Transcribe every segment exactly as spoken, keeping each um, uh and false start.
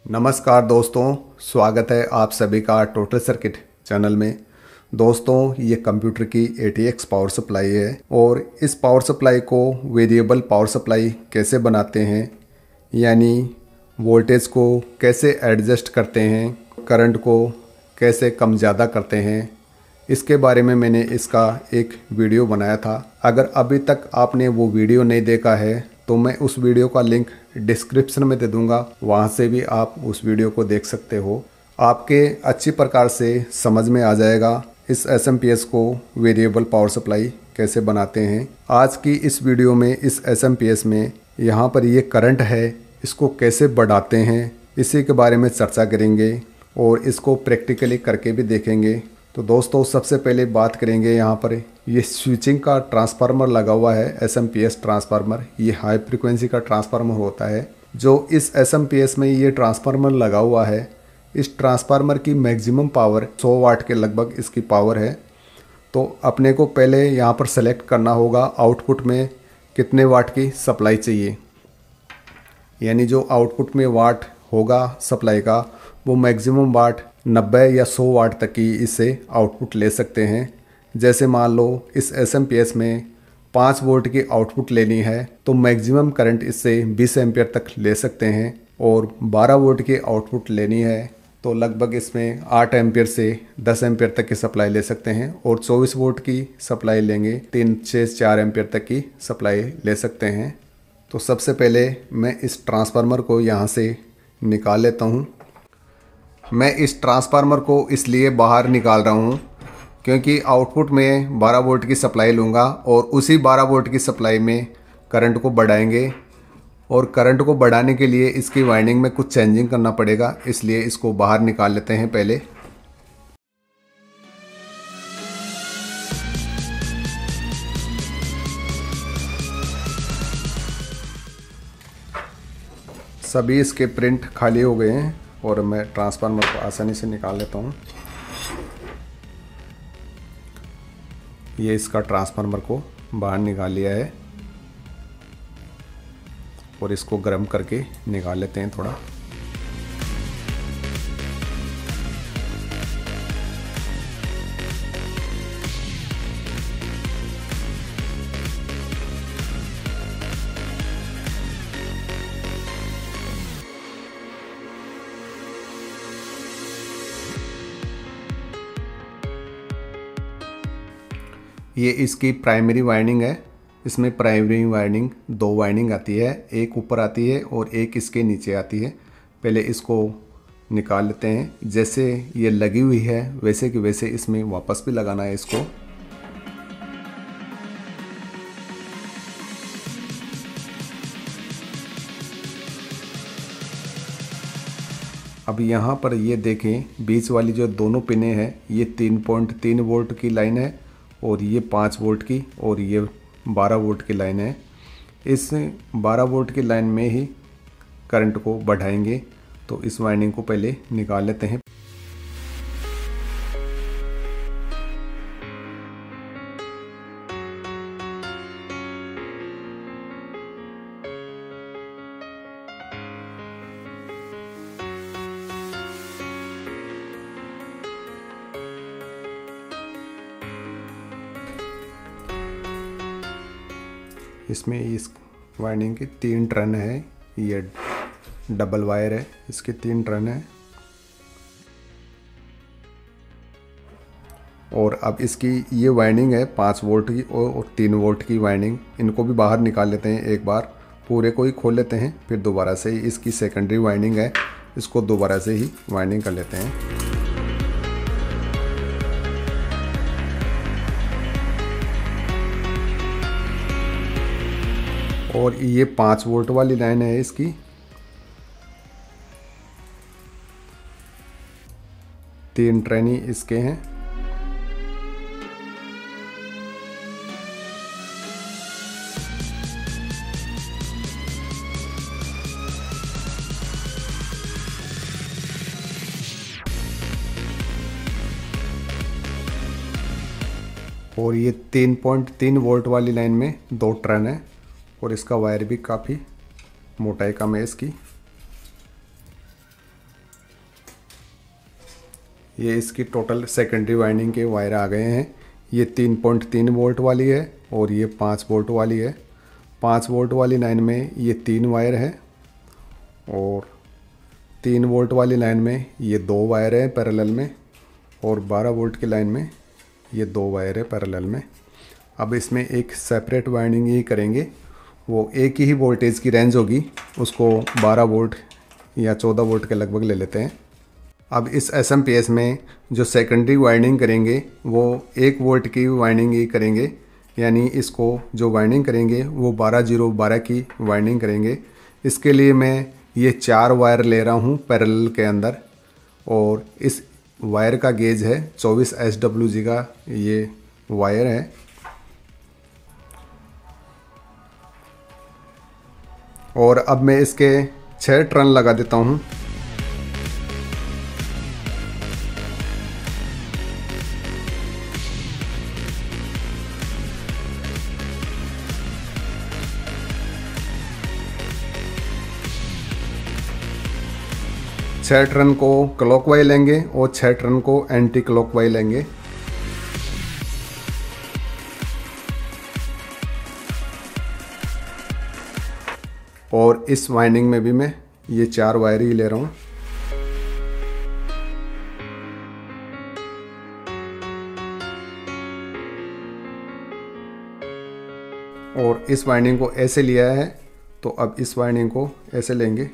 नमस्कार दोस्तों, स्वागत है आप सभी का टोटल सर्किट चैनल में। दोस्तों, ये कंप्यूटर की A T X power supply है और इस पावर सप्लाई को वेरिएबल पावर सप्लाई कैसे बनाते हैं, यानी वोल्टेज को कैसे एडजस्ट करते हैं, करंट को कैसे कम ज़्यादा करते हैं, इसके बारे में मैंने इसका एक वीडियो बनाया था। अगर अभी तक आपने वो वीडियो नहीं देखा है तो मैं उस वीडियो का लिंक डिस्क्रिप्शन में दे दूंगा, वहां से भी आप उस वीडियो को देख सकते हो। आपके अच्छी प्रकार से समझ में आ जाएगा इस एस एम पी एस को वेरिएबल पावर सप्लाई कैसे बनाते हैं। आज की इस वीडियो में इस एस एम पी एस में यहाँ पर ये करंट है, इसको कैसे बढ़ाते हैं इसी के बारे में चर्चा करेंगे और इसको प्रैक्टिकली करके भी देखेंगे। तो दोस्तों, सबसे पहले बात करेंगे यहाँ पर ये स्विचिंग का ट्रांसफार्मर लगा हुआ है, S M P S transformer. ये हाई फ्रीक्वेंसी का ट्रांसफार्मर होता है। जो इस एस एम पी एस में ये ट्रांसफार्मर लगा हुआ है, इस ट्रांसफार्मर की मैक्सिमम पावर सौ वाट के लगभग इसकी पावर है। तो अपने को पहले यहाँ पर सेलेक्ट करना होगा आउटपुट में कितने वाट की सप्लाई चाहिए, यानी जो आउटपुट में वाट होगा सप्लाई का वो मैक्सिमम वाट नब्बे या सौ वाट तक की इससे आउटपुट ले सकते हैं। जैसे मान लो इस एस एम पी एस में पाँच वोल्ट की आउटपुट लेनी है तो मैक्सिमम करंट इससे बीस एम्पियर तक ले सकते हैं, और बारह वोल्ट की आउटपुट लेनी है तो लगभग इसमें आठ एम्पियर से दस एम्पियर तक की सप्लाई ले सकते हैं, और चौबीस वोल्ट की सप्लाई लेंगे तीन से चार एम्पियर तक की सप्लाई ले सकते हैं। तो सबसे पहले मैं इस ट्रांसफार्मर को यहाँ से निकाल लेता हूँ। मैं इस ट्रांसफार्मर को इसलिए बाहर निकाल रहा हूँ क्योंकि आउटपुट में बारह वोल्ट की सप्लाई लूँगा और उसी बारह वोल्ट की सप्लाई में करंट को बढ़ाएंगे, और करंट को बढ़ाने के लिए इसकी वाइंडिंग में कुछ चेंजिंग करना पड़ेगा, इसलिए इसको बाहर निकाल लेते हैं पहले। सभी इसके प्रिंट खाली हो गए हैं और मैं ट्रांसफार्मर को आसानी से निकाल लेता हूँ। ये इसका ट्रांसफार्मर को बाहर निकाल लिया है और इसको गर्म करके निकाल लेते हैं थोड़ा। ये इसकी प्राइमरी वाइंडिंग है। इसमें प्राइमरी वाइंडिंग दो वाइंडिंग आती है, एक ऊपर आती है और एक इसके नीचे आती है। पहले इसको निकाल लेते हैं। जैसे ये लगी हुई है वैसे कि वैसे इसमें वापस भी लगाना है इसको। अब यहाँ पर ये देखें, बीच वाली जो दोनों पिने हैं ये तीन पॉइंट तीन वोल्ट की लाइन है और ये पाँच वोल्ट की और ये बारह वोल्ट की लाइन है। इस बारह वोल्ट की लाइन में ही करंट को बढ़ाएंगे, तो इस वाइंडिंग को पहले निकाल लेते हैं। इसमें इस वाइंडिंग की तीन टर्न है, ये डबल वायर है, इसके तीन टर्न है। और अब इसकी ये वाइंडिंग है पाँच वोल्ट की और तीन वोल्ट की वाइंडिंग, इनको भी बाहर निकाल लेते हैं। एक बार पूरे को ही खोल लेते हैं, फिर दोबारा से इसकी सेकेंडरी वाइंडिंग है, इसको दोबारा से ही वाइंडिंग कर लेते हैं। और ये पाँच वोल्ट वाली लाइन है इसकी, तीन ट्रेनी इसके हैं। और ये तीन पॉइंट तीन वोल्ट वाली लाइन में दो ट्रेन है और इसका वायर भी काफ़ी मोटाई कम है इसकी। ये इसकी टोटल सेकेंडरी वाइंडिंग के वायर आ गए हैं। ये तीन पॉइंट तीन वोल्ट वाली है और ये पाँच वोल्ट वाली है। पाँच वोल्ट वाली लाइन में ये तीन वायर है और तीन वोल्ट वाली लाइन में ये दो वायर हैं पैरेलल में और बारह वोल्ट की लाइन में ये दो वायर है पैरेलल में। अब इसमें एक सेपरेट वाइंडिंग ही करेंगे, वो एक ही वोल्टेज की रेंज होगी, उसको बारह वोल्ट या चौदह वोल्ट के लगभग ले लेते हैं। अब इस एस एम पी एस में जो सेकेंडरी वाइंडिंग करेंगे वो एक वोल्ट की वाइंडिंग ही करेंगे, यानी इसको जो वाइंडिंग करेंगे वो बारह जीरो बारह की वाइंडिंग करेंगे। इसके लिए मैं ये चार वायर ले रहा हूँ पैरेलल के अंदर और इस वायर का गेज है चौबीस एस डब्ल्यू जी का ये वायर है। और अब मैं इसके छः टर्न लगा देता हूँ। छः टर्न को क्लॉकवाइज लेंगे और छः टर्न को एंटी क्लॉकवाइज लेंगे। और इस वाइंडिंग में भी मैं ये चार वायर ही ले रहा हूँ। और इस वाइंडिंग को ऐसे लिया है तो अब इस वाइंडिंग को ऐसे लेंगे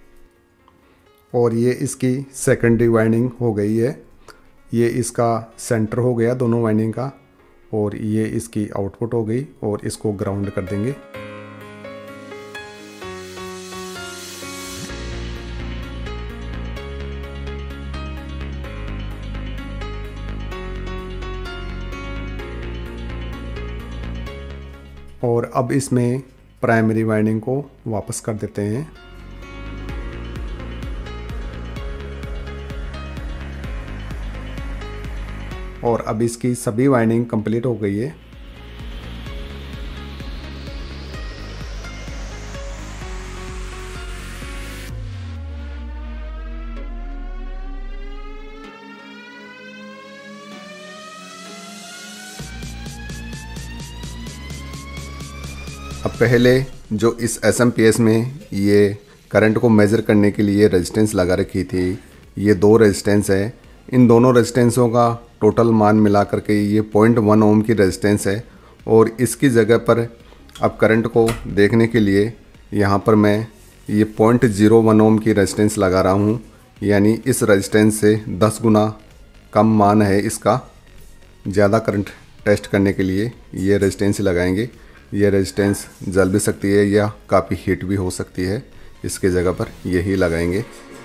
और ये इसकी सेकेंडरी वाइंडिंग हो गई है। ये इसका सेंटर हो गया दोनों वाइंडिंग का और ये इसकी आउटपुट हो गई और इसको ग्राउंड कर देंगे। और अब इसमें प्राइमरी वाइंडिंग को वापस कर देते हैं। और अब इसकी सभी वाइंडिंग कंप्लीट हो गई है। अब पहले जो इस एस एम पी एस में ये करंट को मेज़र करने के लिए रेजिस्टेंस लगा रखी थी, ये दो रेजिस्टेंस है। इन दोनों रेजिस्टेंसों का टोटल मान मिला करके ये पॉइंट वन ओम की रेजिस्टेंस है। और इसकी जगह पर अब करंट को देखने के लिए यहाँ पर मैं ये पॉइंट ज़ीरो वन ओम की रेजिस्टेंस लगा रहा हूँ, यानी इस रेजिस्टेंस से दस गुना कम मान है इसका। ज़्यादा करंट टेस्ट करने के लिए ये रेजिस्टेंस लगाएंगे। ये रेजिस्टेंस जल भी सकती है या काफ़ी हीट भी हो सकती है, इसके जगह पर यही लगाएंगे।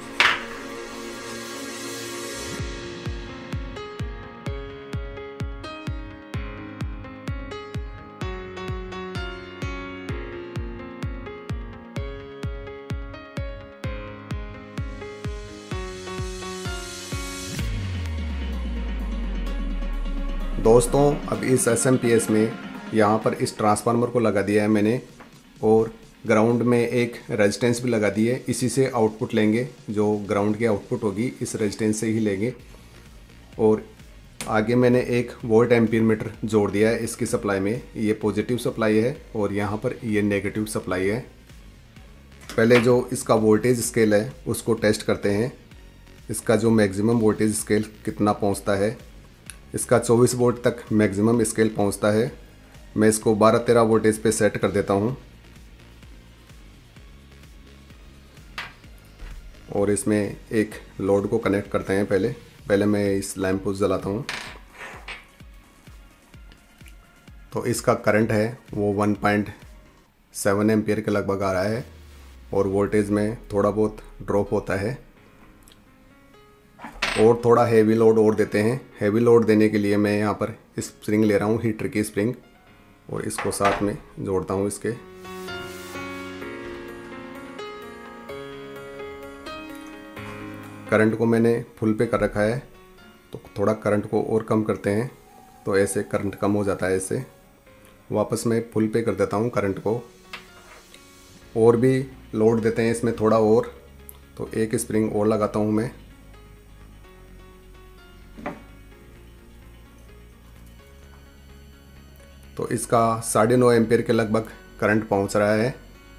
दोस्तों अब इस एस एम पी एस में यहाँ पर इस ट्रांसफार्मर को लगा दिया है मैंने और ग्राउंड में एक रेजिस्टेंस भी लगा दी है। इसी से आउटपुट लेंगे, जो ग्राउंड की आउटपुट होगी इस रेजिस्टेंस से ही लेंगे। और आगे मैंने एक वोल्ट एम्पीयर मीटर जोड़ दिया है इसकी सप्लाई में। ये पॉजिटिव सप्लाई है और यहाँ पर ये नेगेटिव सप्लाई है। पहले जो इसका वोल्टेज स्केल है उसको टेस्ट करते हैं, इसका जो मैक्सिमम वोल्टेज स्केल कितना पहुँचता है। इसका चौबीस वोल्ट तक मैक्सिमम स्केल पहुंचता है। मैं इसको बारह तेरह वोल्टेज पे सेट कर देता हूं और इसमें एक लोड को कनेक्ट करते हैं। पहले पहले मैं इस लैंप को जलाता हूं तो इसका करंट है वो वन पॉइंट सेवन एम्पियर के लगभग आ रहा है और वोल्टेज में थोड़ा बहुत ड्रॉप होता है। और थोड़ा हेवी लोड और देते हैं। हेवी लोड देने के लिए मैं यहाँ पर स्प्रिंग ले रहा हूँ, हीटर की स्प्रिंग, और इसको साथ में जोड़ता हूँ इसके। करंट को मैंने फुल पे कर रखा है तो थोड़ा करंट को और कम करते हैं तो ऐसे करंट कम हो जाता है। ऐसे वापस मैं फुल पे कर देता हूँ करंट को और भी लोड देते हैं इसमें थोड़ा और। तो एक स्प्रिंग और लगाता हूँ मैं इसका साढ़े नौ एम्पियर के लगभग करंट पहुंच रहा है।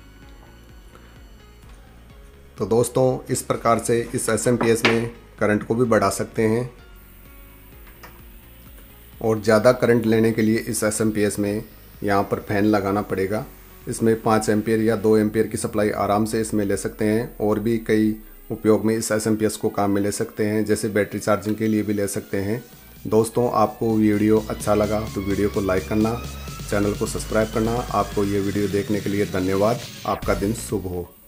तो दोस्तों इस प्रकार से इस एस एम पी एस में करंट को भी बढ़ा सकते हैं और ज़्यादा करंट लेने के लिए इस एस एम पी एस में यहाँ पर फैन लगाना पड़ेगा। इसमें पाँच एम्पियर या दो एम्पियर की सप्लाई आराम से इसमें ले सकते हैं और भी कई उपयोग में इस एस एम पी एस को काम में ले सकते हैं, जैसे बैटरी चार्जिंग के लिए भी ले सकते हैं। दोस्तों आपको वीडियो अच्छा लगा तो वीडियो को लाइक करना, चैनल को सब्सक्राइब करना। आपको ये वीडियो देखने के लिए धन्यवाद। आपका दिन शुभ हो।